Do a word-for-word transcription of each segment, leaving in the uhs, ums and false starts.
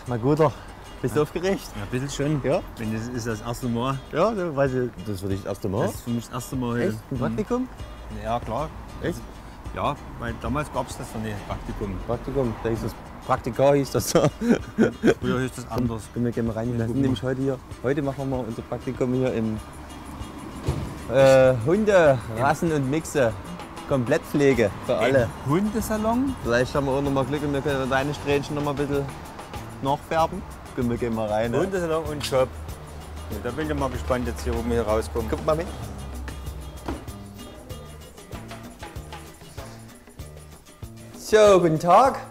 Mein Guter, bist du aufgeregt? Ja, ein bisschen schon. Ja? Wenn das ist das erste Mal. Ja, so, weiß ich, das ist für dich das erste Mal. Das ist für mich das erste Mal. Echt? Ein Praktikum? Ja, klar. Echt? Ja, weil damals gab es das von dem Praktikum. Praktikum, da hieß das Praktika, hieß das so. Früher hieß das anders. Können wir gerne mal rein. Wir sind nämlich heute hier. Heute machen wir unser Praktikum hier im äh, Hunde, Rassen und Mixe. Komplettpflege für alle. Im Hundesalon? Vielleicht haben wir auch noch mal Glück und wir können deine Strähnchen noch mal ein bisschen nachfärben. Können wir gehen mal rein. Ne? Hundesalon und Shop. Ja, da bin ich mal gespannt, jetzt hier, wo wir hier rauskommen. Guck mal mit. So, guten Tag.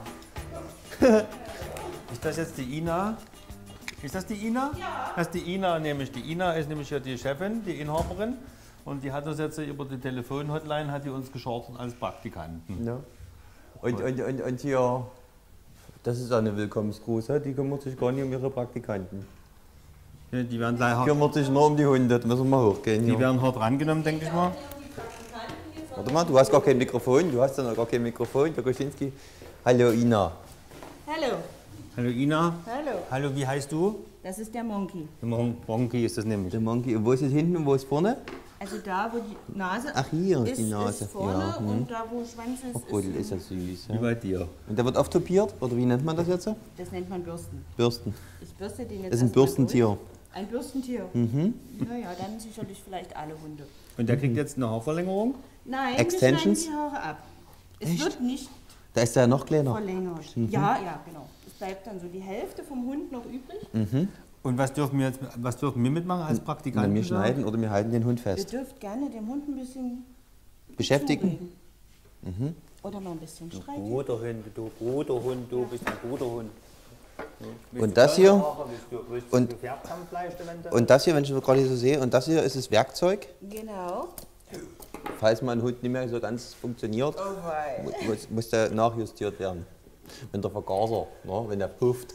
Ist das jetzt die Ina? Ist das die Ina? Ja. Das ist die Ina, nämlich. Die Ina ist nämlich ja die Chefin, die Inhaberin. Und die hat uns jetzt über die Telefon-Hotline hat die uns geschortet als Praktikanten. Ja. Und, und, und, und hier, das ist eine Willkommensgruß, die kümmert sich gar nicht um ihre Praktikanten. Ja, die werden gleich Die hart, kümmert sich nur um die Hunde, da müssen wir mal hochgehen. die Hier. werden hart rangenommen, denke ich mal. Warte mal, du hast gar kein Mikrofon, du hast ja noch gar kein Mikrofon, der Koschinski. Hallo Ina. Hallo. Hallo Ina. Hallo. Hallo, wie heißt du? Das ist der Monkey. Mon Monkey ist das nämlich. Der Monkey, und wo ist es hinten und wo ist vorne? Also da, wo die Nase Ach, hier ist ist, die Nase. ist vorne Ja, hm. und da, wo Schwanz ist, Ach, ist Budel, ist ja süß. Wie Ja. bei dir. Und der wird oft topiert, oder wie nennt man das jetzt? das nennt man Bürsten. Bürsten. Ich bürste den jetzt Das ist ein erstmal Bürstentier. durch. Ein Bürstentier? Mhm. Naja, dann sicherlich vielleicht alle Hunde. Und der kriegt jetzt eine Haarverlängerung? Nein, Extensions? wir schneiden die Haare ab. Es Echt? wird nicht Da ist der noch kleiner. verlängert. Ja, ja, genau. Es bleibt dann so die Hälfte vom Hund noch übrig. Mhm. Und was dürfen wir jetzt, was dürfen wir mitmachen als Na, Praktikanten? wir schneiden oder wir halten den Hund Ihr fest. dürft gerne dem Hund ein bisschen Beschäftigen? zureden. Oder mal ein bisschen streicheln. Guter Hund, du guter Hund, du bist ein guter Hund. Und das hier? Und- Und, Und das hier, wenn ich das gerade so sehe, und das hier ist das Werkzeug, Genau. falls mal ein Hund nicht mehr so ganz funktioniert, Oh wei. mu- muss, muss der nachjustiert werden. Wenn der Vergaser, ne, wenn der pufft.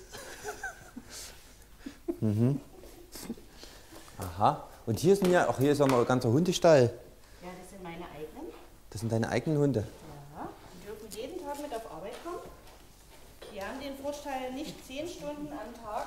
mhm. Aha. Und hier sind ja, auch hier ist auch mal ein ganzer Hundestall. Ja, das sind meine eigenen. Das sind deine eigenen Hunde. Ja, die dürfen jeden Tag mit auf Arbeit kommen. Die haben den Vorteil, nicht zehn Stunden am Tag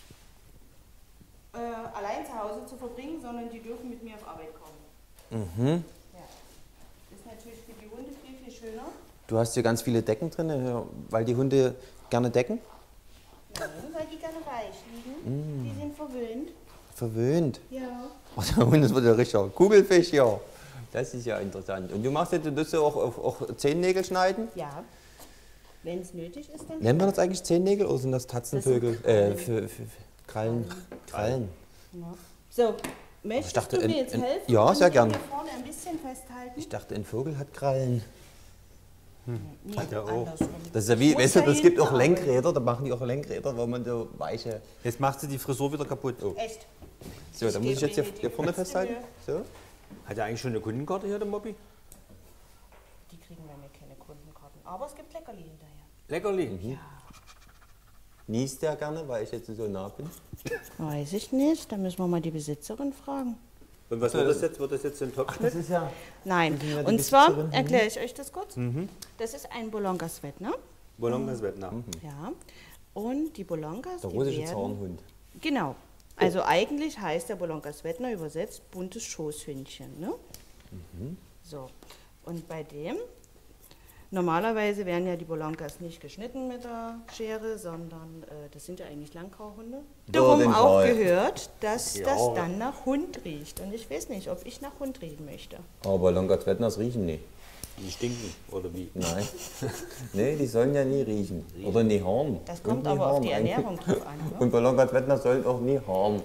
äh, allein zu Hause zu verbringen, sondern die dürfen mit mir auf Arbeit kommen. Mhm. Ja. Ist natürlich für die Hunde viel, viel schöner. Du hast hier ganz viele Decken drin, ja, weil die Hunde gerne decken. Nein, weil die gerne weich liegen. Die sind verwöhnt. Verwöhnt. Ja. Oh, der Hund, das wird ja richtiger Kugelfisch hier. Das ist ja interessant. Und du machst jetzt, du tust ja auch, auch, auch Zehennägel schneiden? Ja. Wenn es nötig ist, dann. Nennen wir das eigentlich Zehennägel oder sind das Tatzenvögel? Das sind äh, Krallen. für, für, für Krallen. Krallen. Ja. So, möchtest dachte, du mir in- jetzt in- helfen? ja, und sehr den gern. Hier vorne ein bisschen festhalten. Ich dachte, ein Vogel hat Krallen. Nee, Hat er auch. andersrum. Das ist ja wie, Ich muss weißt du, da das gibt auch hinten arbeiten. Lenkräder, da machen die auch Lenkräder, wo man so weiche. Jetzt machst du die Frisur wieder kaputt. Oh. Echt? So, Ich dann muss ich gebe jetzt hier, mir die hier vorne Katze festhalten. Mühe. So. Hat er eigentlich schon eine Kundenkarte hier, der Mobby? Die kriegen bei mir keine Kundenkarten. Aber es gibt Leckerli hinterher. Leckerli. Niest der gerne, weil ich jetzt so nah bin? Weiß ich nicht. Da müssen wir mal die Besitzerin fragen. Und was wird das jetzt? Wird das jetzt ein Topfschnitt? ist ja. Nein. sind ja die Und zwar Besitzerin. erkläre ich euch das kurz. Das ist ein Bolonka Svetna. Bolonka Vietnam. Ja. Und die Bolonkas, Der die russische werden... Zahnhund. Genau. Also eigentlich heißt der Bolonka Svetna übersetzt buntes Schoßhündchen. Ne? So. Und bei dem, normalerweise werden ja die Bolonkas nicht geschnitten mit der Schere, sondern äh, das sind ja eigentlich Langhaarhunde. Darum den auch Fall. gehört, dass Ja. das dann nach Hund riecht. Und ich weiß nicht, ob ich nach Hund riechen möchte. Aber Longatzwettners riechen nicht. Die stinken, oder wie? Nein. Nee, die sollen ja nie riechen. Oder nie haaren. Das Und kommt nie aber auf haaren die eigentlich. Ernährung drauf an. Ne? Und bei Longatzwettner sollen auch nie haaren.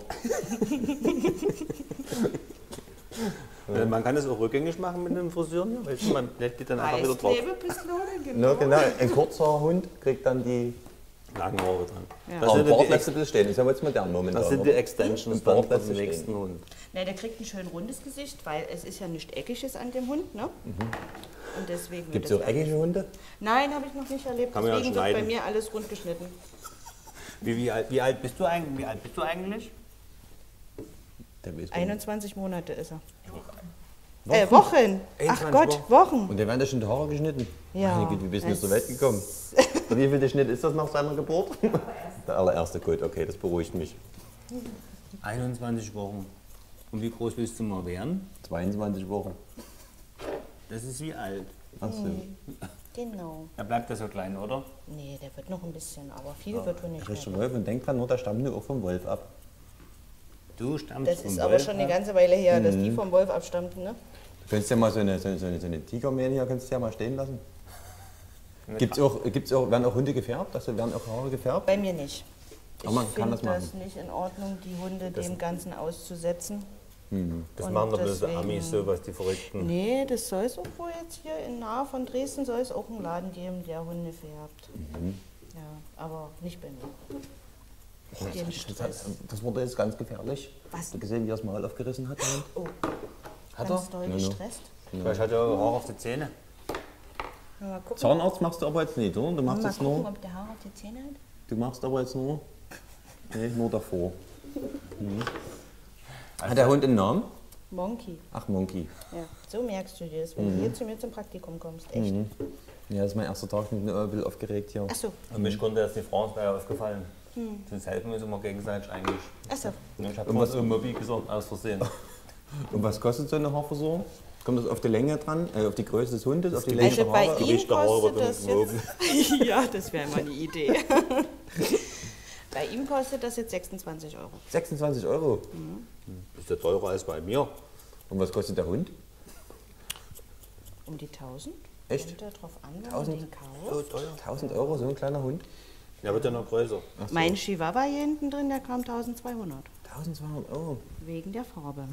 Äh, Man kann das auch rückgängig machen mit einem Frisieren. Ja? Weißt du, man lädt die dann einfach wieder drauf. Weißklebepistole, No, genau. genau, ein kurzer Hund kriegt dann die. Lange Haare dran. Ja. Das, Aber sind Bart die, lässt du Ex ein bisschen stehen, ist aber jetzt modern momentan. das sind die oder? Extensions Bart dann für lässt den du nächsten stehen. Hund. Ne, der kriegt ein schön rundes Gesicht, weil es ist ja nicht eckiges an dem Hund. Ne? Und deswegen Gibt es wird auch das eckige Hunde? Nein, habe ich noch nicht erlebt. Kann man ja Deswegen wird bei schneiden. mir alles rund geschnitten. Wie, wie, alt, wie, alt bist du eigentlich, wie alt bist du eigentlich? Der weiß man. einundzwanzig Monate ist er. Wochen? Äh, Wochen. Ach einundzwanzig Gott, Wochen. Und der werden da schon die Haare geschnitten? Ja. Meine Güte, wie bist du denn zur Welt gekommen? Wie viel Schnitt ist das nach seiner Geburt? Der allererste, gut, okay, das beruhigt mich. einundzwanzig Wochen. Und wie groß willst du mal werden? zweiundzwanzig Wochen. Das ist wie alt. Ach so. Genau. Da bleibt er so klein, oder? Nee, der wird noch ein bisschen, aber viel wird wohl nicht Richtung mehr. Wolf und denk dran, nur der stammt nur auch vom Wolf ab. Du stammst Das vom ist aber Wolf schon eine ab. ganze Weile her, dass die vom Wolf abstammten, ne? Du könntest ja mal so eine, so eine, so eine, so eine Tigermähne hier, könntest du ja mal stehen lassen. Gibt's auch, gibt's auch, werden auch Hunde gefärbt? Also werden auch Haare gefärbt? Bei mir nicht. Ich Aber man kann finde das machen. das nicht in Ordnung, die Hunde dem Ganzen auszusetzen. Das Und machen doch bloß die deswegen- Amis sowas, die Verrückten. Nee, das soll es auch wohl jetzt hier in nahe von Dresden soll es auch einen Laden geben, der Hunde färbt. Ja, aber nicht bei mir. Den Das, Stress. das wurde jetzt ganz gefährlich. Was? Hast du gesehen, wie er das Maul aufgerissen hat? der Hund? Oh, Hat ganz er? doll Ja, ja. gestresst. Vielleicht hat er auch Haare auf die Zähne. Mal gucken, Zahnarzt machst du aber jetzt nicht, oder? Du machst mal jetzt gucken nur, ob der Haar auf die Zähne hat. du machst aber jetzt nur, nee, nur davor. Mhm. Hat der Hund einen Namen? Monkey. Ach, Monkey. Ja, so merkst du dir das, wenn du hier zu mir zum Praktikum kommst. Echt. Ja, das ist mein erster Tag, ich bin ein bisschen aufgeregt hier. Achso, Und mich konnte jetzt die Frau, wäre aufgefallen. Sonst helfen wir uns immer gegenseitig eigentlich. achso. Ich habe Und was was- im Mobil gesagt, aus Versehen. Und was kostet so eine Haarversorgung? Kommt das auf die Länge dran, äh, auf die Größe des Hundes, auf die Länge Also der bei Haare? ihm Gewicht der Haare kostet wird das gewogen. jetzt. Ja, das wäre mal eine Idee. Bei ihm kostet das jetzt sechsundzwanzig Euro. sechsundzwanzig Euro. Ist ja teurer als bei mir. Und was kostet der Hund? Um die tausend? Echt? Kommt ja drauf an, wenn man tausend? den kauft. So teuer. tausend Euro, so ein kleiner Hund? Der wird ja noch größer. Ach so. Mein Chihuahua hier hinten drin, der kam eintausendzweihundert. eintausendzweihundert Euro. Wegen der Farbe.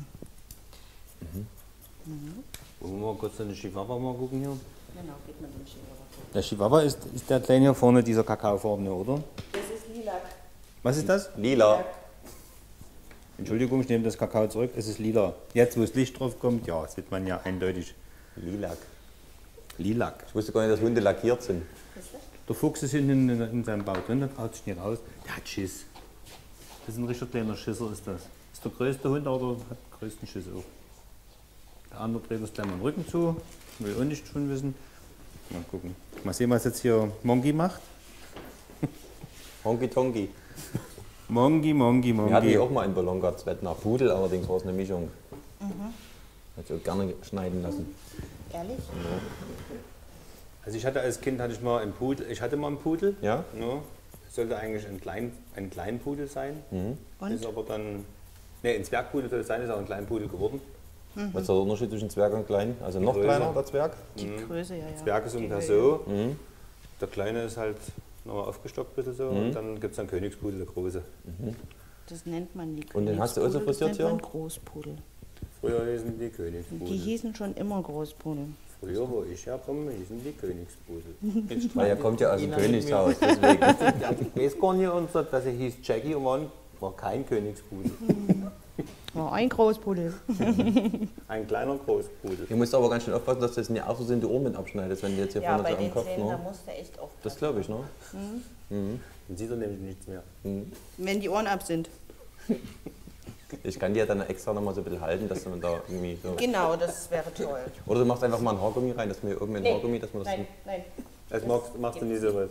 Wollen wir mal kurz in den Chihuahua mal gucken hier? Genau, geht man den Chihuahua. Der Chihuahua ist, ist der kleine hier vorne, dieser kakaofarbene, oder? Das ist Lilac. Was ist das? Lila. Entschuldigung, ich nehme das Kakao zurück. Es ist lila. Jetzt, wo das Licht drauf kommt, ja, sieht man ja eindeutig. Lilac. Lilac. Ich wusste gar nicht, dass Hunde lackiert sind. Der Fuchs ist hinten in, in seinem Bau drin, der traut sich nicht raus. Der hat Schiss. Das ist ein richtig kleiner Schisser, ist das. Ist der größte Hund, aber hat den größten Schiss auch. Der andere dreht uns gleich mal den Rücken zu. Will auch nicht schon wissen. Mal gucken. Mal sehen, was jetzt hier Monkey macht. Honky Tonky. Monkey, Monkey, Wir hatten Monkey. ja auch mal einen Ballongard nach Pudel, allerdings war es eine Mischung. Hätte ich auch gerne schneiden lassen. Ehrlich? Also ich hatte als Kind hatte ich mal einen Pudel. Ich hatte mal einen Pudel. Ja? Ja. Sollte eigentlich ein, klein, ein Kleinpudel sein. Und? Ist aber dann. Ne, ein Zwergpudel soll es sein, ist auch ein Kleinpudel geworden. Was ist der Unterschied zwischen Zwerg und Klein? Also noch Größe. kleiner, der Zwerg? Die Größe, ja, ja. Zwerg ist Die ungefähr Höhe. so. Der Kleine ist halt nochmal aufgestockt bitte so. Und dann gibt es einen Königspudel, der große. Das nennt man die Und den hast du auch so Königspudel, frisiert das hier? nennt man Großpudel. Früher hießen die Die Königspudel. hießen schon immer Großpudel. Früher, wo ich herkomme, hießen die Königspudel. Weil er kommt ja aus dem Königshaus, deswegen. Ich weiß gar nicht, und so, dass er hieß Jackie und war, war kein Königspudel. Oh, ein Großpudel. Ein kleiner Großpudel. Du musst aber ganz schön aufpassen, dass du jetzt nicht aus Versehen die Ohren mit abschneidest, wenn du jetzt hier Ja, vorne bei so am den Kopf. Zähnen, da Ne? musst du echt aufpassen. Das glaube ich, ne? Dann sieht er nämlich nichts mehr. Wenn die Ohren ab sind. Ich kann die ja dann extra noch mal so ein bisschen halten, dass man da irgendwie so. Genau, das wäre toll. Oder du machst einfach mal ein Haargummi rein, dass wir oben ein Haargummi, dass man das. nein, nein, Das machst, machst du nie sowas.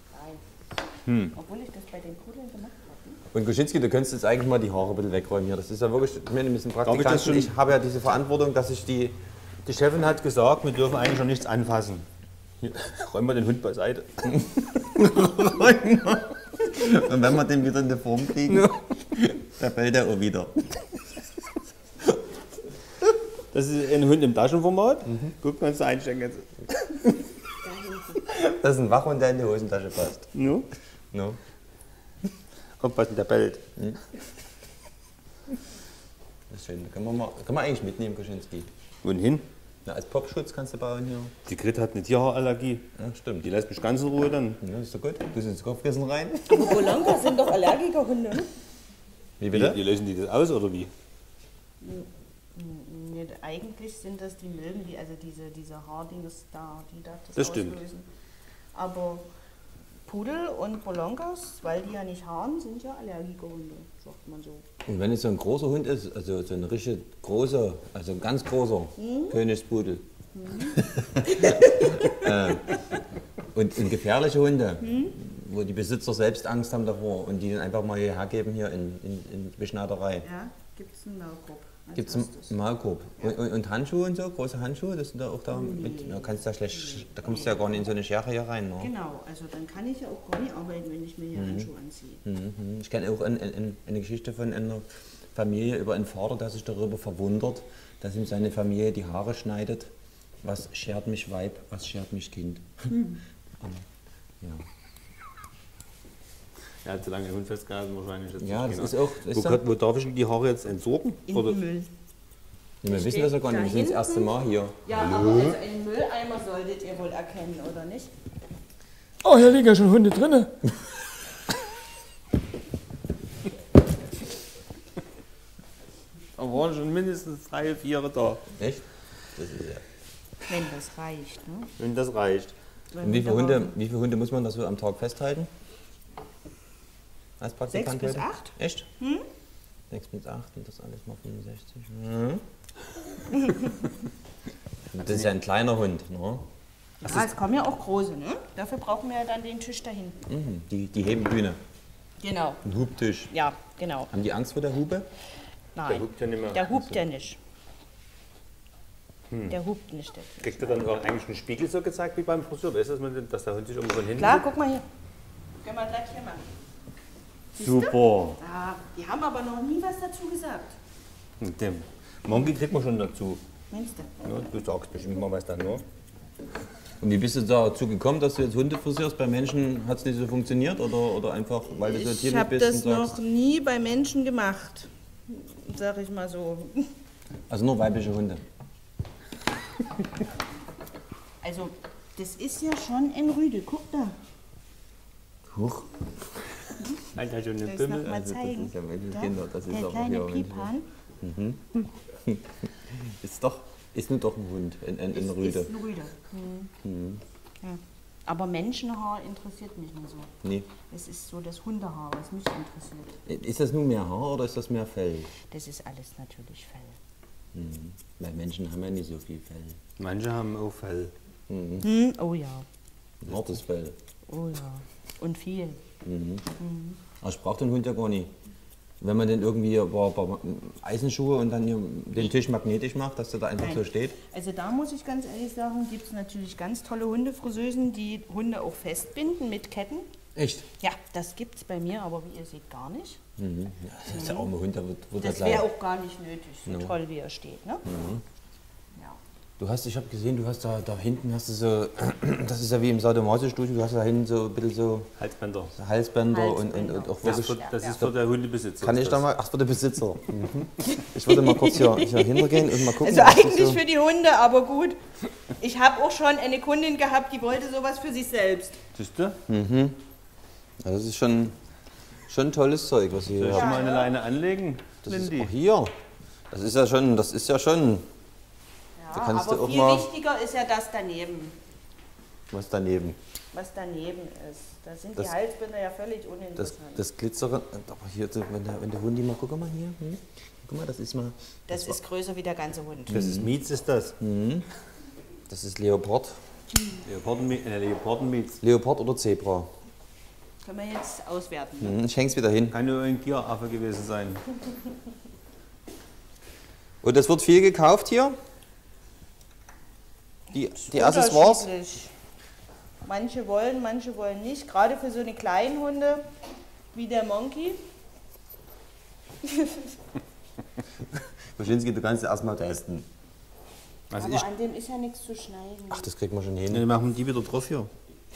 nein. Obwohl ich das bei den Pudeln gemacht habe. Und Kuschinski, du könntest jetzt eigentlich mal die Haare ein bisschen wegräumen hier. Das ist ja wirklich, ich meine, wir sind ich das Praktikanten. schon- Ich habe ja diese Verantwortung, dass ich die. Die Chefin hat gesagt, wir dürfen eigentlich noch nichts anfassen. Hier, räumen wir den Hund beiseite. Und wenn wir den wieder in die Form kriegen, da fällt er auch wieder. Das ist ein Hund im Taschenformat. Guck, kannst du einstecken jetzt. Das ist ein Wachhund, der in die Hosentasche passt. No? No? Aufpassen, der bellt. Das ist schön. Können wir, mal, können wir eigentlich mitnehmen, Kuschinski. Wohin? Na, als Popschutz kannst du bauen hier. Die Grit hat eine Tierhaarallergie. Ja, stimmt. Die lässt mich ganz in Ruhe dann. Ja, ist doch gut. Du ins Kopfkissen rein. Aber Bolonka sind doch Allergikerhunde. Wie Wie, wie lösen die das aus oder wie? Nee, eigentlich sind das die Milben, die, also diese, diese Haardings da, die da das, Das stimmt. auslösen. Aber Pudel und Bolonkas, weil die ja nicht haaren, sind ja Allergikerhunde, sagt man so. Und wenn es so ein großer Hund ist, also so ein richtig großer, also ein ganz großer Königspudel, äh, Und, und gefährliche Hunde, hm? wo die Besitzer selbst Angst haben davor und die dann einfach mal hierher geben hier in, in, in die Beschneiderei. Ja, gibt es einen Maulkorb. Gibt es einen Maulkorb. Ja. Und, und, und Handschuhe und so, große Handschuhe, das sind da auch da nee, mit, da kannst du ja schlecht, da kommst du ja gar nicht in so eine Schere hier rein. Ne? Genau, also dann kann ich ja auch gar nicht arbeiten, wenn ich mir hier mhm. Handschuhe anziehe. Mhm. Ich kenne auch ein, ein, eine Geschichte von einer Familie über einen Vater, der sich darüber verwundert, dass ihm seine Familie die Haare schneidet. Was schert mich Weib, was schert mich Kind? Mhm. Ja. Er hat so lange den Hund festgehalten wahrscheinlich. Jetzt ja, das genau. ist auch... Das wo, ist wo darf ich die Haare jetzt entsorgen? In Oder? den Müll. Ja, wir wissen das ja gar nicht, wir sind das erste Mal hier. Ja, aber also einen Mülleimer solltet ihr wohl erkennen, oder nicht? Oh, hier liegen ja schon Hunde drin. Da waren schon mindestens drei, vier da. Echt? Das ist ja... Wenn das reicht, ne? Wenn das reicht. Und wie viele, Hunde, wie viele Hunde muss man da so am Tag festhalten? Als Praktikant Sechs bis heute? acht. Echt? Hm? Sechs bis acht und das alles mal fünfundsechzig. Mhm. Das ist ja ein kleiner Hund, ne? Ja, es kommen ja auch große, ne? Dafür brauchen wir ja dann den Tisch da hinten. Mhm. Die, die Hebenbühne. Genau. Ein Hubtisch. Ja, genau. Haben die Angst vor der Hube? Nein. Der hupt ja nicht mehr. Der hupt ja nicht. Hm. Der hupt nicht. Der Kriegt er dann auch eigentlich einen Spiegel so gezeigt wie beim Friseur? Weißt du, dass der Hund sich irgendwo von hinten... Klar, guck mal hier. Können wir gleich hier machen. Super. Ah, die haben aber noch nie was dazu gesagt. Mit dem Monkey kriegt man schon dazu. Meinst du? Ja, du sagst bestimmt mal was dann nur. Und wie bist du dazu gekommen, dass du jetzt Hunde frisierst? Bei Menschen hat es nicht so funktioniert oder, oder einfach, weil du so Ich tierlieb habe bist das und sagst... noch nie bei Menschen gemacht. Sag ich mal so. Also nur weibliche Hunde? Also, das ist ja schon ein Rüde. Guck da. Huch. Hat er schon Soll eine ich noch Bimmel? mal Also, zeigen? das ist ja wirklich Da? Kinder, das ist Der aber kleine hier Piepan. Ist doch, ist nur doch ein Hund, ein, ein, ein Rüde. Ist ein Rüde. Mhm. Ja. Aber Menschenhaar interessiert mich nicht so. Nee. Es ist so das Hundehaar, was mich interessiert. Ist das nur mehr Haar oder ist das mehr Fell? Das ist alles natürlich Fell. Mhm. Weil Menschen haben ja nicht so viel Fell. Manche haben auch Fell. Mhm. Hm, oh ja, Ein hartes Fell. oh ja. Und viel. Mhm. Mhm. Aber ich brauche den Hund ja gar nicht. Wenn man den irgendwie ein paar, paar Eisenschuhe und dann hier den Tisch magnetisch macht, dass der da einfach Nein. so steht. Also da muss ich ganz ehrlich sagen, gibt es natürlich ganz tolle Hundefriseusen, die Hunde auch festbinden mit Ketten. Echt? Ja, das gibt es bei mir, aber wie ihr seht, gar nicht. Mhm. Ja, das ist der arme Hund, der wird, wird Das ja wäre gleich. auch gar nicht nötig, so No. toll wie er steht. Ne? Ja. Du hast, ich habe gesehen, du hast da, da hinten hast du so, das ist ja wie im Sadomaso-Studio, du hast da hinten so ein bisschen so Halsbänder. Halsbänder, Halsbänder. Und, und, und auch Das, wirklich. ist für, das Ja, ist ja. für der Hundebesitzer. Kann ich ist da das. mal, ach, für den Besitzer. Mhm. Ich würde mal kurz hier, hier hintergehen und mal gucken. Also was das eigentlich so, für die Hunde, aber gut. Ich habe auch schon eine Kundin gehabt, die wollte sowas für sich selbst. Siehst du? ja, das ist schon, schon tolles Zeug, was ihr Soll hier ich habt. mal eine Leine anlegen, Das ist Lindy? auch hier. Das ist ja schon, das ist ja schon, Ja, Da kannst aber du auch viel mal- wichtiger ist ja das daneben, was daneben. was daneben ist. Da sind Das- die Halsbänder ja völlig Das, uninteressant. das Glitzere, aber hier, so, wenn der, wenn der Hund die mal, guck mal hier, hm? guck mal, das ist mal, Das ist größer wie der ganze Hund. Das ist Mietz, ist das. das ist Leopard. Leopardenmietz. Äh, Leopardenmietz. Leopard oder Zebra. Können wir jetzt auswerten. Hm, ich häng's wieder hin. Kann nur ein Tieraffe gewesen sein. Und es wird viel gekauft hier? Die, die Accessoires? Unterschiedlich. Manche wollen, manche wollen nicht. Gerade für so eine kleinen Hunde wie der Monkey. Waschinski, du kannst ja erstmal testen. Also Aber ich, an dem ist ja nichts zu schneiden. Ach, das kriegt man schon hin. ne, machen die wieder drauf hier.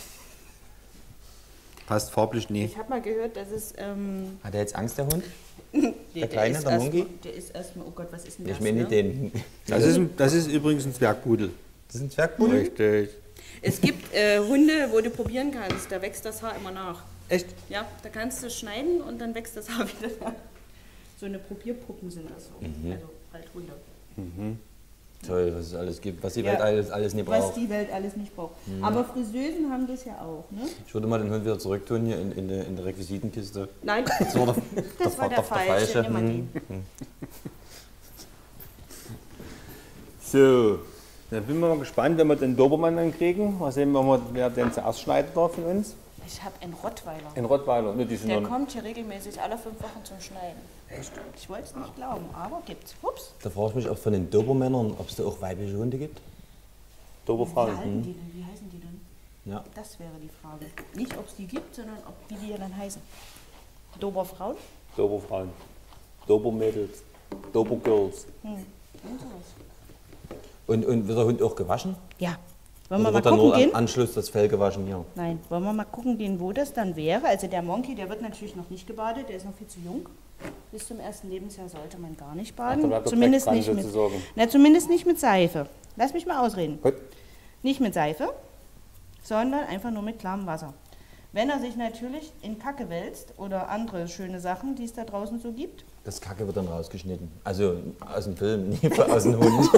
Passt farblich nie. Ich habe mal gehört, dass es. Ähm, Hat er jetzt Angst, der Hund? der, Kleine, ist der erst- Monkey? Der ist erstmal, oh Gott, was ist denn Ich das? meine nicht ne? den. Das ist, ein- das ist übrigens ein Zwergpudel. Das ist ein Zwergpudel? Richtig. Es gibt äh, Hunde, wo du probieren kannst, da wächst das Haar immer nach. Echt? Ja, da kannst du schneiden und dann wächst das Haar wieder nach. So eine Probierpuppen sind das. So. Mhm. Also halt Hunde. Toll, was es alles gibt, was die Ja. Welt alles, alles nicht Was braucht. die Welt alles nicht braucht. Mhm. Aber Friseusen haben das ja auch, ne? Ich würde mal den Hund wieder zurücktun hier in, in, der, in der Requisitenkiste. Nein, Das war der, das war der falsche. Nimm mal Hm. den. So. Da bin ich mal gespannt, wenn wir den Dobermann dann kriegen. Mal sehen, wir, wer den zuerst schneiden darf von uns. Ich habe einen Rottweiler. Ein Rottweiler. Ne, die sind Der noch- kommt hier regelmäßig alle fünf Wochen zum Schneiden. Echt? Ich wollte es nicht glauben, aber gibt's. Ups. Da frage ich mich auch von den Dobermännern, ob es da auch weibliche Hunde gibt. Wie, Doberfrauen. halten die denn? Wie heißen die denn? Ja. Das wäre die Frage. Nicht, ob es die gibt, sondern ob wie die ja dann heißen. Doberfrauen? Doberfrauen. Dobermädels. Dobergirls. Hm. Und sowas. Und, und wird der Hund auch gewaschen? Ja. Wollen wir Oder mal wird dann gucken nur gehen? am Anschluss das Fell gewaschen hier? Nein, wollen wir mal gucken gehen, wo das dann wäre. Also der Monkey, der wird natürlich noch nicht gebadet, der ist noch viel zu jung. Bis zum ersten Lebensjahr sollte man gar nicht Ach, da baden. bleibt der Zumindest Dreck nicht, dran, mit, sozusagen. na, zumindest nicht mit Seife. Lass mich mal ausreden. Gut. Nicht mit Seife, sondern einfach nur mit klarem Wasser. Wenn er sich natürlich in Kacke wälzt oder andere schöne Sachen, die es da draußen so gibt. Das Kacke wird dann rausgeschnitten. Also aus dem Film, nicht aus dem Hund.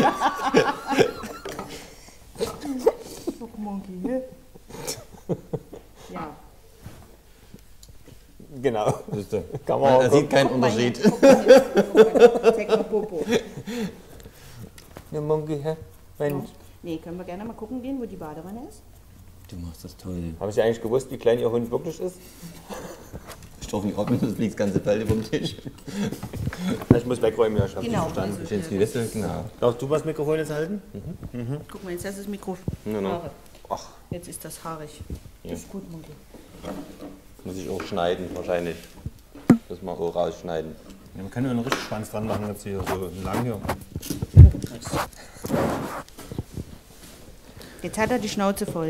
Doch, Monkey, ja. Genau. Siehst du? Kann man Man auch sieht keinen Guck mal Unterschied. hier, guck mal hier, guck mal hier. Zeig mal Popo. Ja, Monkey, hä? Mensch. Nee, können wir gerne mal gucken gehen, wo die Badewanne ist. Du machst das toll. Haben Sie eigentlich gewusst, wie klein Ihr Hund wirklich ist? Ich darf nicht atmen, das fliegt das ganze Fell über den Tisch. Ich muss wegräumen, ja, ich habe Genau. verstanden. Ich ins Gewisse, genau. Darfst du das Mikrofon jetzt halten? Guck mal, jetzt ist das Mikro. Ja, no. Haare. Ach, Jetzt ist das haarig. Das ist gut, Monkey. muss ich auch schneiden wahrscheinlich. Das mal auch rausschneiden. Ja, man kann nur einen richtig Schwanz dran machen, jetzt hier so lang hier. Jetzt hat er die Schnauze voll.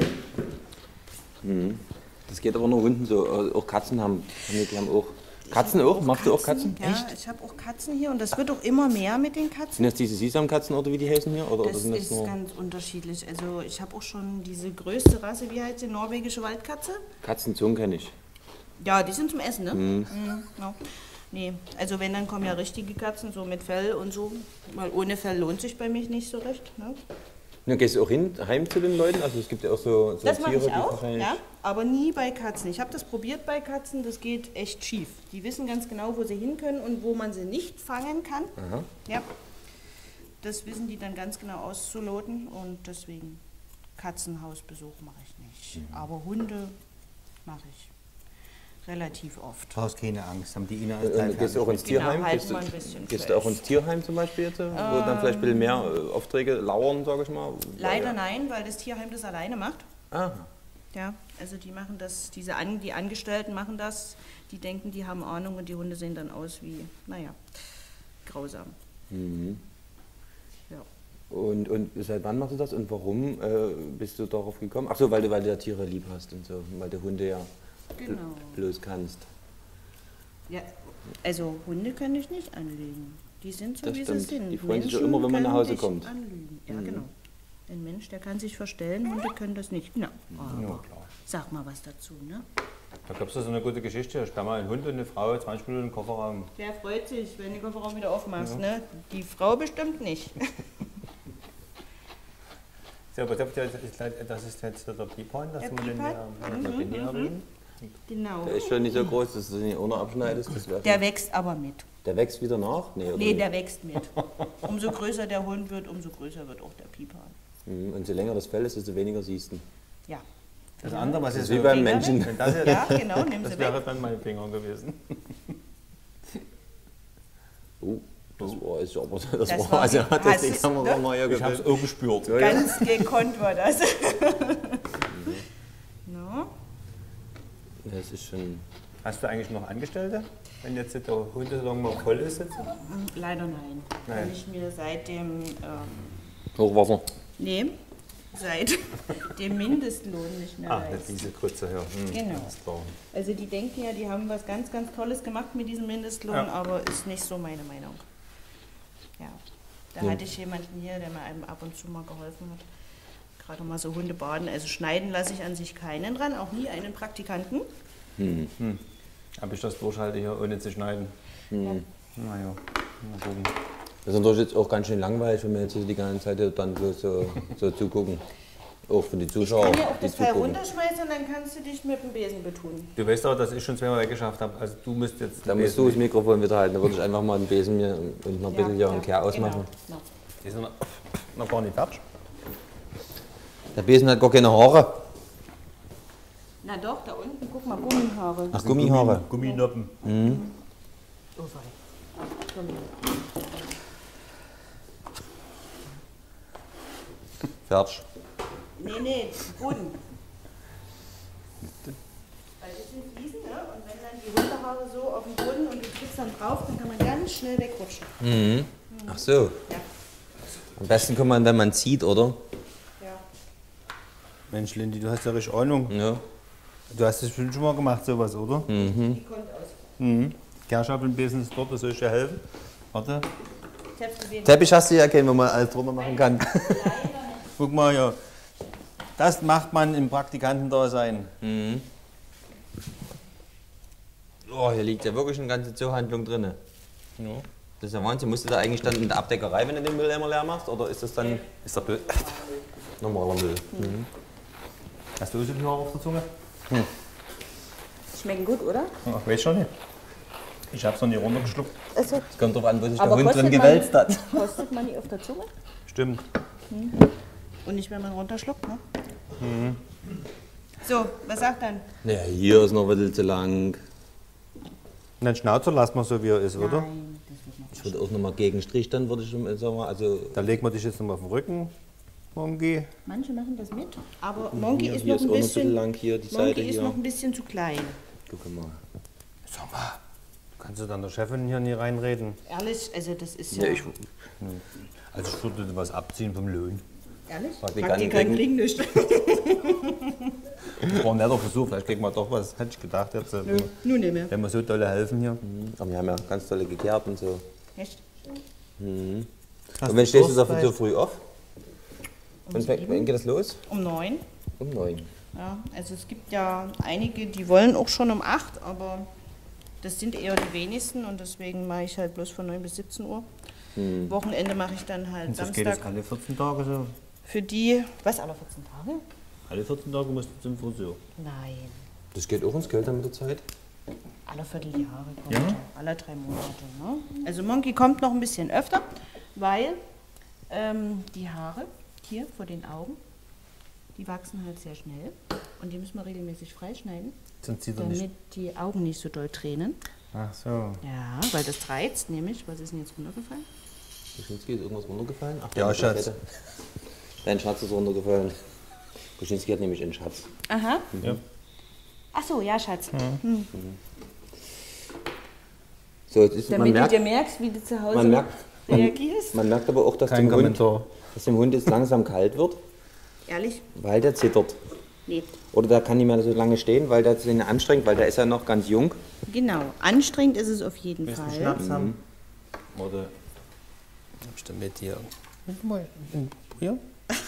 Das geht aber nur Hunden so. Auch Katzen haben, die haben auch. Katzen auch? Machst du auch Katzen? Ja, ich habe auch Katzen hier und das wird auch immer mehr mit den Katzen. Sind das diese Sesamkatzen oder wie die heißen hier? Oder, oder Das sind das ist nur ganz unterschiedlich. Also ich habe auch schon diese größte Rasse, wie heißt die, norwegische Waldkatze? Katzenzungen kenne ich. Ja, die sind zum Essen, ne? Mhm. Ja. Nee, also wenn, dann kommen ja richtige Katzen, so mit Fell und so. Weil ohne Fell lohnt sich bei mir nicht so recht. Ne? Ja, gehst du auch hin, heim zu den Leuten? Also es gibt ja auch so, so Das mache Tiere, ich auch, wahrscheinlich... ja, aber nie bei Katzen. Ich habe das probiert bei Katzen, das geht echt schief. Die wissen ganz genau, wo sie hin können und wo man sie nicht fangen kann. Aha. Ja, das wissen die dann ganz genau auszuloten und deswegen Katzenhausbesuch mache ich nicht. Aber Hunde mache ich relativ oft. Du brauchst keine Angst, haben die Ihnen Und, und gehst du auch ins Genau, Tierheim? halten gehst wir du, ein bisschen gehst du auch fest. ins Tierheim zum Beispiel jetzt, wo dann vielleicht ein bisschen mehr äh, Aufträge lauern, sage ich mal? Leider Ja. nein, weil das Tierheim das alleine macht. Aha. Ja, also die machen das, diese An die Angestellten machen das, die denken, die haben Ahnung und die Hunde sehen dann aus wie, naja, grausam. Mhm. Ja. Und, und seit wann machst du das und warum äh, bist du darauf gekommen? Ach so, weil du, weil du ja Tiere lieb hast und so, weil du Hunde ja bl- Genau. bloß kannst. Ja, also Hunde kann ich nicht anlügen. Die sind so, Das wie stimmt. sie sind. Die freuen sich ja Menschen immer, wenn man nach können Hause dich kommt. Anlügen. Ja, genau. Ein Mensch, der kann sich verstellen, Hunde können das nicht. Na, aber sag mal was dazu, ne? Da gab es so eine gute Geschichte. Ich sperre mal einen Hund und eine Frau zwanzig Minuten im Kofferraum. Der freut sich, wenn du den Kofferraum wieder aufmachst, ne? Die Frau bestimmt nicht. So, aber das ist das ist jetzt der Pipan, das Der wir den Pipan? ja, den näher reden. Genau. Der ist schon nicht so groß, dass du ihn ohne abschneidest. Das wär Der schon- wächst aber mit. der wächst wieder nach? Nee, oder Nee, nicht? der wächst mit. Umso größer der Hund wird, umso größer wird auch der Pipan. Mhm. Und je länger das Fell ist, desto weniger siehst du. Ja. Das andere, was Das ist ist wie so- beim Finger Menschen. weg. Wenn das, jetzt, Ja, genau, nimm das sie wäre weg. dann mein Finger gewesen. Oh, das war, ist aber, das, Das war, war also die- hat das hast die es, Kamera ne? mal ja Ich habe es gefilmt. auch gespürt. Ja, ja. Ganz gekonnt war das. No? Das ist schon... Hast du eigentlich noch Angestellte? Wenn jetzt der Hundesalon mal voll ist jetzt? Leider nein. Nein. Kann ich mir seit dem, ähm, Hochwasser. nee, seit dem Mindestlohn nicht mehr Ah, leisten. diese Krütze hier. Hm, Genau. das ist klar. Also die denken ja, die haben was ganz, ganz Tolles gemacht mit diesem Mindestlohn, Ja. aber ist nicht so meine Meinung. Ja, da Ja. hatte ich jemanden hier, der mir einem ab und zu mal geholfen hat. Gerade mal so Hunde baden. Also schneiden lasse ich an sich keinen dran, auch nie einen Praktikanten. Ob ich das durchhalte hier ohne zu schneiden? Hm. Naja, mal gucken. Das ist natürlich jetzt auch ganz schön langweilig, wenn wir jetzt hier die ganze Zeit dann so, so, so zugucken. Auch für die Ich Zuschauer, kann dir auch die das Teil zugucken. runterschmeißen und dann kannst du dich mit dem Besen betun. Du weißt auch, dass ich schon zweimal weggeschafft habe. Also du musst jetzt. Da musst du das Mikrofon wieder halten. Da würde ich einfach mal einen Besen mir und noch ein bisschen hier einen Kehr ausmachen. Genau. Die sind noch, noch gar nicht fertig. Der Besen hat gar keine Haare. Na doch, da unten, guck mal, Gummihaare. Ach, Gummihaare. Gumminoppen. Mhm. Oh, wei. Gummi. Fertig. Nee, nee, Boden. Weil das sind Fliesen, ne? Und wenn dann die Hundehaare so auf dem Boden und du kriegst dann drauf, dann kann man ganz schnell wegrutschen. Mhm. Ach so. Ja. Am besten kann man, wenn man zieht, oder? Ja. Mensch, Lindy, du hast ja richtig Ahnung. Ja. Du hast das bestimmt schon mal gemacht, sowas, oder? Mhm. Die kommt aus. Mhm. Kehrschabelnbesen ist dort, das soll ich dir helfen. Warte. Ich hab's gesehen. Teppich hast du ja keinen, wo man alles drunter machen kann. Guck mal hier. Das macht man im Praktikantendasein. Mhm. Oh, hier liegt ja wirklich eine ganze Zoohandlung drin. Ja. Das ist ja Wahnsinn. Musst du da eigentlich dann in der Abdeckerei, wenn du den Müll immer leer machst? Oder ist das dann Ist der Bö normaler Müll? Mhm. Hast du auch so die Haare auf der Zunge? Schmecken gut, oder? Ja, weiß schon nicht. Ich hab's noch nie runtergeschluckt. Also, Es kommt drauf an, wo sich Aber der Hund drin kostet gewälzt man- hat. kostet man die auf der Zunge? Stimmt. Und nicht, wenn man runterschluckt, ne? So, was sagt dann? Ja, hier ist noch ein bisschen zu lang. Und den Schnauzer lassen wir so, wie er ist, oder? Nein, das wird noch. Ich würde auch nochmal gegen Strich dann, würde ich schon sagen. Also, Da legen wir dich jetzt nochmal auf den Rücken, Mongi. Manche machen das mit, aber Monkey ist hier noch ist ein auch noch ein bisschen bisschen. lang, hier die Monkey Seite ist hier. noch ein bisschen zu klein. Guck mal. Sag mal, kannst du dann der Chefin hier nie reinreden? Ehrlich, also das ist Ja, ja. ich, Also ich würde dir was abziehen vom Lohn. Ehrlich? Praktikanten Praktikanten kriegen- kriegen nichts. War ein netter Versuch, vielleicht kriegen wir doch was. Hätte ich gedacht, jetzt, äh, Nö, nun nicht mehr. wenn wir so dolle helfen hier. aber wir haben ja ganz tolle gekehrt und so. Echt? Hast Und wenn stehst du so, Durst, so früh auf? Um Und wann sieben? wann geht das los? Um neun. Um neun. Ja, also es gibt ja einige, die wollen auch schon um acht, aber das sind eher die wenigsten und deswegen mache ich halt bloß von neun bis siebzehn Uhr. Wochenende mache ich dann halt Und das geht jetzt Samstag alle vierzehn Tage so? für die. Was, alle vierzehn Tage? Alle vierzehn Tage musst du zum Friseur. Nein, Das geht auch ins Geld dann mit der Zeit? alle Vierteljahre kommt Ja? er, alle drei Monate. Ne? Also Monkey kommt noch ein bisschen öfter, weil ähm, die Haare hier vor den Augen, die wachsen halt sehr schnell und die müssen wir regelmäßig freischneiden, Sonst zieht er nicht. damit die Augen nicht so doll tränen. Ach so. Ja, weil das reizt nämlich. Was ist denn jetzt runtergefallen? Kuschinski, ist irgendwas runtergefallen? Ach, Ja, deine Schatz. Plakette. Dein Schatz ist runtergefallen. Kuschinski hat nämlich einen Schatz. Aha. Ja. Ach so, ja, Schatz. So, jetzt ist, man, Damit du merkt, dir merkst, wie du zu Hause man, merkt, reagierst. man merkt aber auch, dass Kein dem, Hund, Kommentar. dass dem Hund jetzt langsam kalt wird, Ehrlich? weil der zittert. Nee. Oder der kann nicht mehr so lange stehen, weil der sich anstrengt, weil der ist ja noch ganz jung. Genau. Anstrengend ist es auf jeden Willst du einen Fall. Schnaps haben? Oder hab ich da mit hier? Guck mal, hier?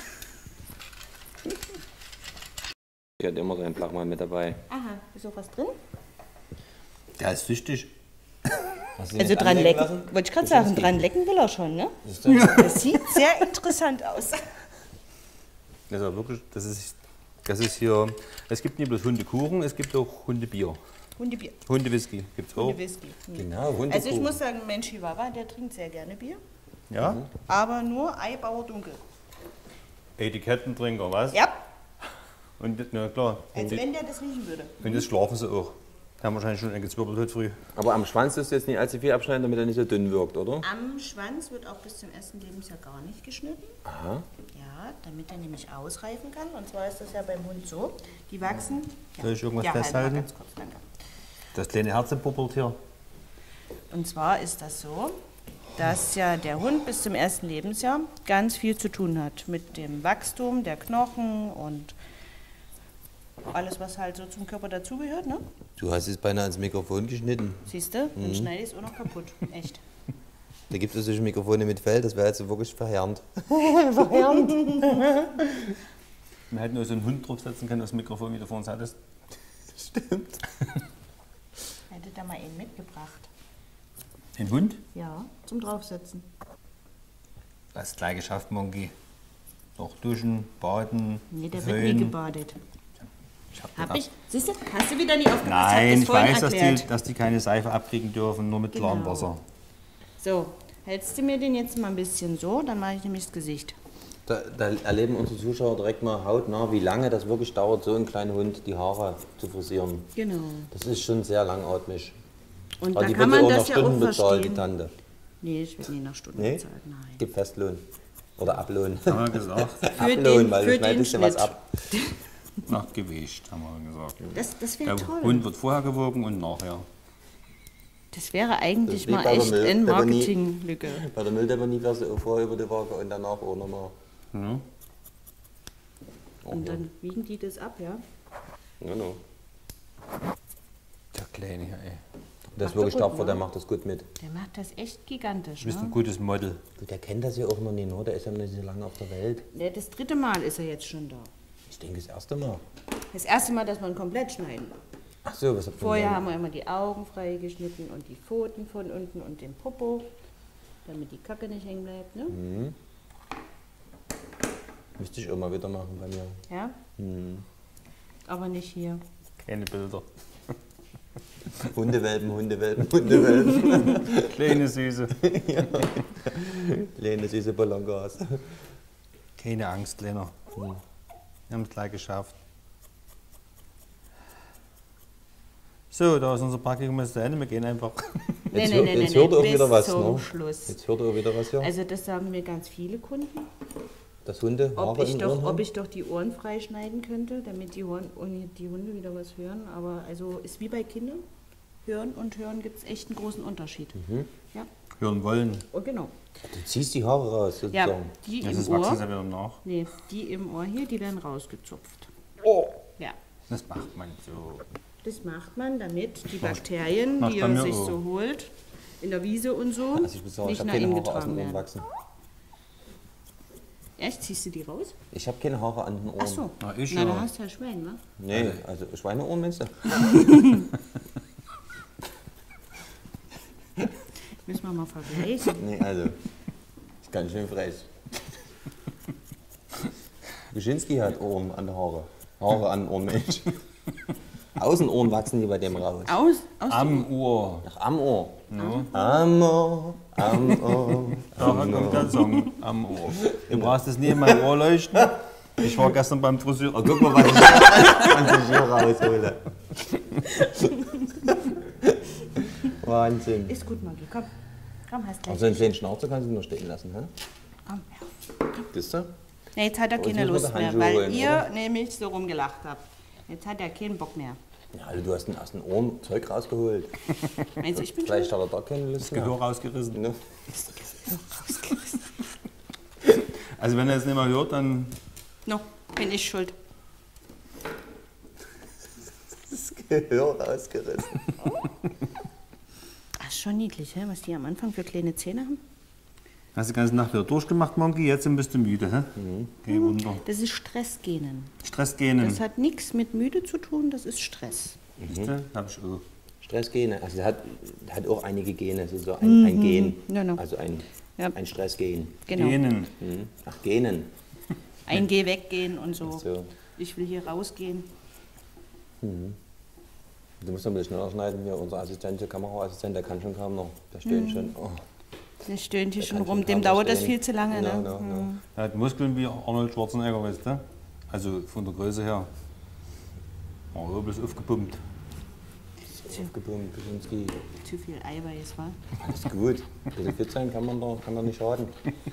Die hat immer seinen Flachmann mit dabei. Aha, ist auch was drin? Der ist süchtig. Hast du Also den nicht dran anlegen lecken, lassen? wollte ich gerade sagen, dran lecken will er schon, ne? Siehst du? Das sieht sehr interessant aus. Das ist ja wirklich, das ist, das ist hier, es gibt nicht bloß Hundekuchen, es gibt auch Hundebier. Hundebier, Hundewhisky gibt's auch. Hundewhisky. Hm. Genau, Hundekuchen. Also ich muss sagen, mein Chihuahua, der trinkt sehr gerne Bier, Ja? aber nur Eibauer Dunkel. Etikettentrinker, was? Ja, Und, na klar. als Und, wenn der das riechen würde. und das schlafen sie auch. Die haben wahrscheinlich schon gezwirbelt heute früh. Aber am Schwanz ist jetzt nicht allzu viel abschneiden, damit er nicht so dünn wirkt, oder? Am Schwanz wird auch bis zum ersten Lebensjahr gar nicht geschnitten. Aha. Ja, damit er nämlich ausreifen kann. Und zwar ist das ja beim Hund so. Die wachsen. Ja. Soll ich irgendwas ja, halt mal festhalten? ganz kurz, danke. Das kleine Herz puppelt hier. Und zwar ist das so, dass ja der Hund bis zum ersten Lebensjahr ganz viel zu tun hat mit dem Wachstum der Knochen und alles, was halt so zum Körper dazugehört. Ne? Du hast es beinahe ans Mikrofon geschnitten. Siehst du? Dann schneide ich es auch noch kaputt. Echt. Da gibt es solche Mikrofone mit Fell, das wäre jetzt wirklich verheerend. Wir hätten nur so einen Hund draufsetzen können, das Mikrofon wieder vor uns hattest. Stimmt. Hätte da mal einen mitgebracht. Ein Hund? Ja, zum Draufsetzen. Das ist gleich geschafft, Monkey. Doch duschen, baden, Nee, der wird nie föhnen. gebadet. Ich hab Hab gedacht- ich? Siehst du? Hast du wieder nie aufgepasst? Hab Nein, das ich vorhin weiß, dass erklärt. die, dass die keine Seife abkriegen dürfen, nur mit Genau. klarem Wasser. So, hältst du mir den jetzt mal ein bisschen so, dann mache ich nämlich das Gesicht. Da, da erleben unsere Zuschauer direkt mal hautnah, wie lange das wirklich dauert, so einen kleinen Hund die Haare zu frisieren. Genau. Das ist schon sehr langatmig. Und Aber da die kann wird man ja auch das nach ja auch Stunden bezahlt, die verstehen. Tante. Nee, ich will nie nach Stunden Nee? bezahlt, nein. Gibt Festlohn. Oder Ablohn. Haben wir gesagt. Für Ablohn, den, weil für du den schneidest dir was Schnitt. ab. Nach Gewicht, haben wir gesagt. Das, das wäre Der toll. Hund wird vorher gewogen und nachher. Das wäre eigentlich Das ist wie mal bei der echt eine Mülldeponie. Marketinglücke. Bei der Mülldeponie fährst du auch vorher über die Waage und danach auch nochmal. Ja. Und dann wiegen die das ab, ja? Ja, no. Der Kleine hier, ey. Der ist Macht wirklich er gut, tapfer, der ne? macht das gut mit. Der macht das echt gigantisch, Du bist ein ne? gutes Model. Du, der kennt das ja auch noch nicht, nur. Der ist ja noch nicht so lange auf der Welt. Ja, das dritte Mal ist er jetzt schon da. Ich denke, das erste Mal. Das erste Mal, dass man komplett schneiden. Ach so, was habt ihr Vorher denn? haben wir immer die Augen freigeschnitten und die Pfoten von unten und den Popo, damit die Kacke nicht hängen bleibt, ne? Mhm. Müsste ich auch mal wieder machen bei mir. Ja? Mhm. Aber nicht hier. Keine Bilder. Hundewelpen, Hundewelpen, Hundewelpen. Kleine Süße. Kleine süße Ballongas. Keine Angst, Lena. Wir haben es gleich geschafft. So, da ist unser Praktikum jetzt zu Ende. Wir gehen einfach. Jetzt, Nee, hör- nee, nee, jetzt nee, hört auch bis wieder was, zum ne? Schluss. Jetzt hört auch wieder was, ja. Also das sagen mir ganz viele Kunden, Dass Hunde ob Haare ich, im doch, Ohren ob haben? ich doch die Ohren freischneiden könnte, damit die, Ohren, die Hunde wieder was hören. Aber also ist wie bei Kindern. Hören und hören gibt es echt einen großen Unterschied. Mhm. Ja, Hören wollen. oh, genau. Du ziehst die Haare raus, Ja, sozusagen. die Ja, im sonst wachsen sie Ohr, wieder nach. nee, die im Ohr hier, die werden rausgezupft. Oh. Ja, Das macht man so. das macht man, damit die Bakterien, macht die bei er mir sich auch. so holt, in der Wiese und so, Also ich muss sagen, ich nicht habe nach keine ihm Haare aus getragen den Ohren werden. wachsen. Echt? Ziehst du die raus? Ich habe keine Haare an den Ohren. Ach so. Na, ich Na, ja. da hast du ja Schwein, ne? Nee, also Schweineohren meinst du? Müssen wir mal vergleichen. Nee, also. Ist ganz schön frech. Wyszynski hat Ohren an den Haare. Haare an den Ohren, Mensch. Außenohren wachsen die bei dem raus. Aus, aus Am Ohr. Ach, am Ohr. Am Ohr, am Ohr. Daher kommt der Song Am Ohr. Du brauchst es nie in mein Ohr leuchten. Ich war gestern beim Friseur. Oh, guck mal, was ich, was ich hier raushole. Wahnsinn. Ist gut, Maggi, komm. Komm, hast gleich. Also einen kleinen Schnauzer kannst du nur stehen lassen, hä? Komm. Siehst du? Nee, jetzt hat er Jetzt keine müssen wir Lust die mehr, Handschuhe weil holen, ihr oder? nämlich so rumgelacht habt. Jetzt hat er keinen Bock mehr. Ja, also du hast den ersten Ohren Zeug rausgeholt. Meinst du, ich bin Vielleicht schuld? hat er da keine Lust Gehör mehr. rausgerissen. Ne? Also wenn er es nicht mehr hört, dann No, bin ich schuld. Das Gehör rausgerissen. Ach, ist schon niedlich, hä? Was die am Anfang für kleine Zähne haben. hast du die ganze Nacht wieder durchgemacht, Monkey. Jetzt bist du müde, hä? Kein Wunder. Das ist Stressgenen. Stressgenen. Das hat nichts mit müde zu tun, das ist Stress. Siehst du? Hab ich auch. Stressgene. Also er hat, er hat auch einige Gene. Das ist so ein, ein Gen. Ja, no. Also ein, Ja. ein Stressgen. Genau. Genen. Mhm. Ach, Genen. Ein Geh weggehen und so. So. Ich will hier rausgehen. Du musst noch ein bisschen schneller schneiden. Hier, unser Assistent, der Kameraassistent, der kann schon kaum noch. Der stöhnt schon. Oh, Der stöhnt hier der schon kann rum. kaum Dem noch dauert das stehen. viel zu lange, Ja, ne? ja, ja. Er hat Muskeln wie Arnold Schwarzenegger, weißt du? Also von der Größe her. Aber bloß aufgepumpt. So aufgepumpt, Wyszynski. Zu viel Eiweiß, wa? Alles gut. Ein bisschen fit sein kann man da, kann da nicht schaden.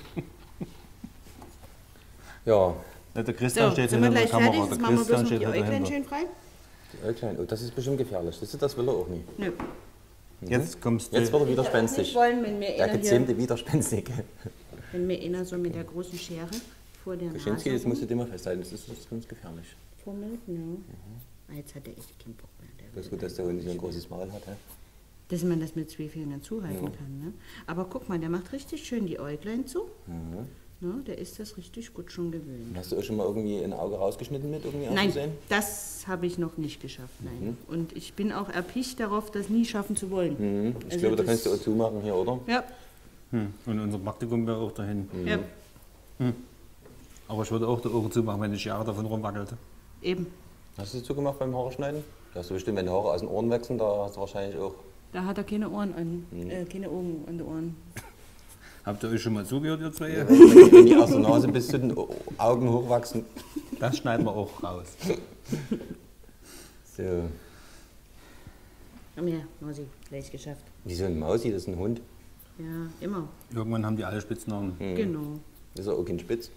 Ja, Ja, der Christian So, steht sind wir hinter der gleich Kamera. fertig? Der Jetzt machen wir bloß Christian noch steht die Äuglein dahinter. schön frei. die Äuglein. Oh, das ist bestimmt gefährlich. Das, das will er auch nicht. Nö. Jetzt kommst du. Jetzt wird er wieder Ich spenstig. wollen, wenn mir Der einer hier, gezähmte Widerspenstig. wenn mir einer so mit der großen Schere vor der Wyszynski, Nase jetzt musst du dir mal festhalten. Das ist, das ist ganz gefährlich. rumfummelt, ja. Ah, jetzt hat er echt keinen Bock mehr. Der Das ist will gut, dass der Hund nicht ein großes Maul hat. Hä? Dass man das mit zwei Fingern zuhalten Ja. kann. Ne? Aber guck mal, der macht richtig schön die Äuglein zu. Mhm. Ne? Der ist das richtig gut schon gewöhnt. Hast du auch schon mal irgendwie ein Auge rausgeschnitten mit irgendwie Nein, auszusehen? das habe ich noch nicht geschafft. Nein. Mhm. Und ich bin auch erpicht darauf, das nie schaffen zu wollen. Mhm. Ich Also glaube, da das- kannst du auch zumachen hier, oder? Ja, Hm. Und unser Praktikum wäre auch dahin. ja, Aber ich würde auch die Ohren zumachen, wenn die Schere davon rumwackelte. eben. Hast du das zugemacht beim Haare schneiden? Da hast du bestimmt, wenn die Haare aus den Ohren wachsen, da hast du wahrscheinlich auch. Da hat er keine Ohren an, äh, keine Augen an den Ohren. Habt ihr euch schon mal zugehört, ihr zwei? Ja. Wenn die aus der Nase bis zu den Augen hochwachsen. Das schneiden wir auch raus. So. Komm her, Mausi, gleich geschafft. Wie so ein Mausi, das ist ein Hund. Ja, immer. Irgendwann haben die alle Spitznamen. Mhm. Genau. Das ist ja auch kein Spitz.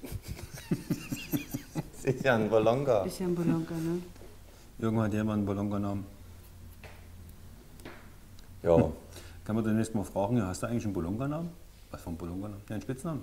Das ist ja ein Bolonka. Ist ja ein Bolonka, ne? Irgendwann hat jemand einen Bolonka-Namen. Ja. Kann man demnächst mal fragen, ja, hast du eigentlich einen Bolonka-Namen? Was für ein Bolonka-Namen? Ja, einen Spitznamen.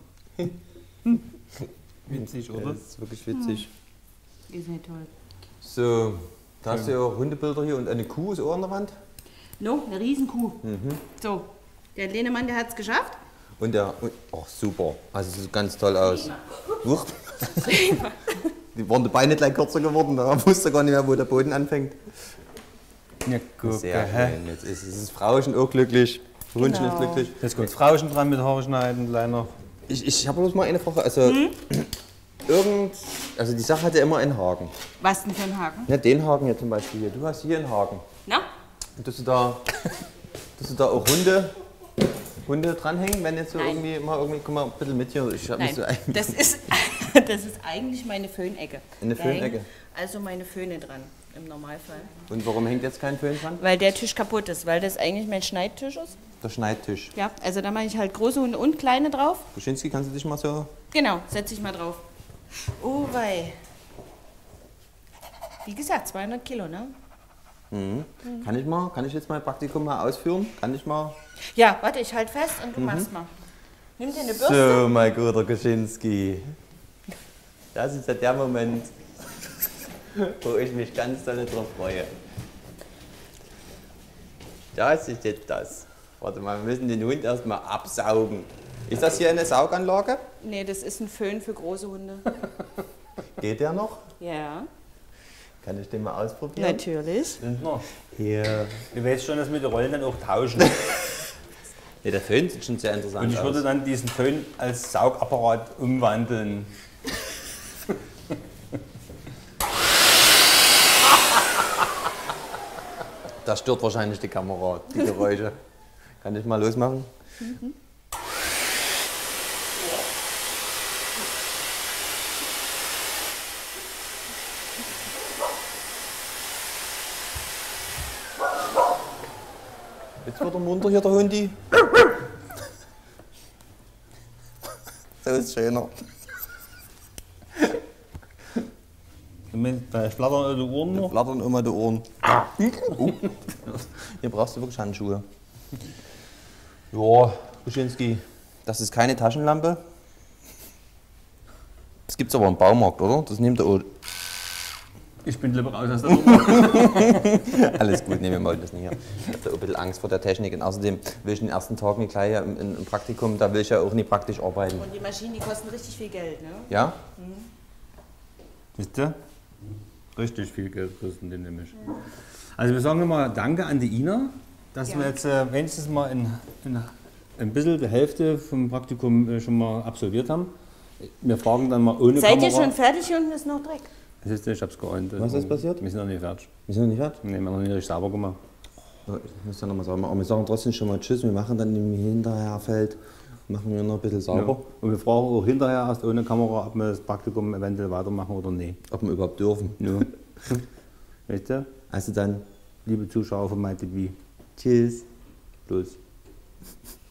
Witzig, oder? Das ist wirklich witzig. Ihr seid toll. So, da hast du ja auch Hundebilder hier und eine Kuh ist auch an der Wand. No, eine Riesenkuh. Mhm. So, der Lehnemann, der hat es geschafft. Und der, und, ach super, also es sieht ganz toll aus. Huch. Die waren die Beine gleich kürzer geworden, da wusste gar nicht mehr, wo der Boden anfängt. Ja, guck, Sehr hä? schön, jetzt ist, ist das Frauchen auch glücklich, das Hundchen Genau. ist glücklich. Jetzt kommt Frauchen dran mit Haare schneiden, kleiner. Ich, ich habe bloß mal eine Frage, also irgend, also die Sache hat ja immer einen Haken. Was denn für ein Haken? Ja, den Haken hier zum Beispiel hier, du hast hier einen Haken. Na? Und dass du da, dass du da auch Hunde, Hunde dranhängen, wenn jetzt so Nein. irgendwie mal irgendwie, komm mal ein bisschen mit hier. Ich hab Nein, nicht so ein, das ist, das ist eigentlich meine Föhnecke. Eine Da Föhnecke? hängen Also meine Föhne dran, im Normalfall. Und warum hängt jetzt kein Föhn dran? Weil der Tisch kaputt ist, weil das eigentlich mein Schneidtisch ist. Der Schneidtisch. Ja, also da mache ich halt große Hunde und kleine drauf. Buschinski, kannst du dich mal so... Genau, setze ich mal drauf. Oh wei. Wie gesagt, zweihundert Kilo, ne? Mhm. Kann ich mal, kann ich jetzt mein Praktikum mal ausführen? Kann ich mal... Ja, warte, ich halte fest und du machst mal. Nimm dir eine Bürste. So, mein guter Kuschinski. Das ist ja der Moment, wo ich mich ganz doll drauf freue. Das ist jetzt das. Warte mal, wir müssen den Hund erstmal absaugen. Ist das hier eine Sauganlage? Nee, das ist ein Föhn für große Hunde. Geht der noch? Ja, Kann ich den mal ausprobieren? natürlich. Hier. Ich weiß schon, dass wir die Rollen dann auch tauschen. Ja, der Föhn sieht schon sehr interessant Und ich würde aus. dann diesen Föhn als Saugapparat umwandeln. Das stört wahrscheinlich die Kamera, die Geräusche. Kann ich mal losmachen? Mhm. Jetzt wird er munter hier, der Hundi. So ist schöner. Moment, da flattern die Ohren noch. Flattern immer die Ohren. Uh. Hier brauchst du wirklich Handschuhe. Ja, Buschinski, das ist keine Taschenlampe. Das gibt's aber im Baumarkt, oder? Das nimmt der. Ich bin lieber raus aus der Nummer. Alles gut, nee, wir wollten das nicht hier. Ich habe da auch ein bisschen Angst vor der Technik. Und außerdem will ich den ersten Tag nicht gleich im, im Praktikum, da will ich ja auch nicht praktisch arbeiten. Und die Maschinen, die kosten richtig viel Geld, ne? Ja? Wisst ihr? Richtig viel Geld kosten die nämlich. Also wir sagen immer Danke an die Ina, dass Ja. wir jetzt äh, wenigstens mal in, in, ein bisschen die Hälfte vom Praktikum äh, schon mal absolviert haben. Wir fragen dann mal ohne Seid ihr Kamera. schon fertig? Hier unten ist noch Dreck. Das ist, ich hab's geäunt. Was ist passiert? Wir sind noch nicht fertig. Wir sind noch nicht fertig. Nee, wir haben noch nicht richtig sauber gemacht. Ich muss ja noch mal sagen, aber wir sagen trotzdem schon mal Tschüss. Wir machen dann im Hinterherfeld, machen wir noch ein bisschen sauber, Ja. Und wir fragen auch hinterher erst ohne Kamera, ob wir das Praktikum eventuell weitermachen oder nicht. ob wir überhaupt dürfen. Ja. Weißt du? Also dann, Liebe Zuschauer von MyTV, tschüss. Schluss.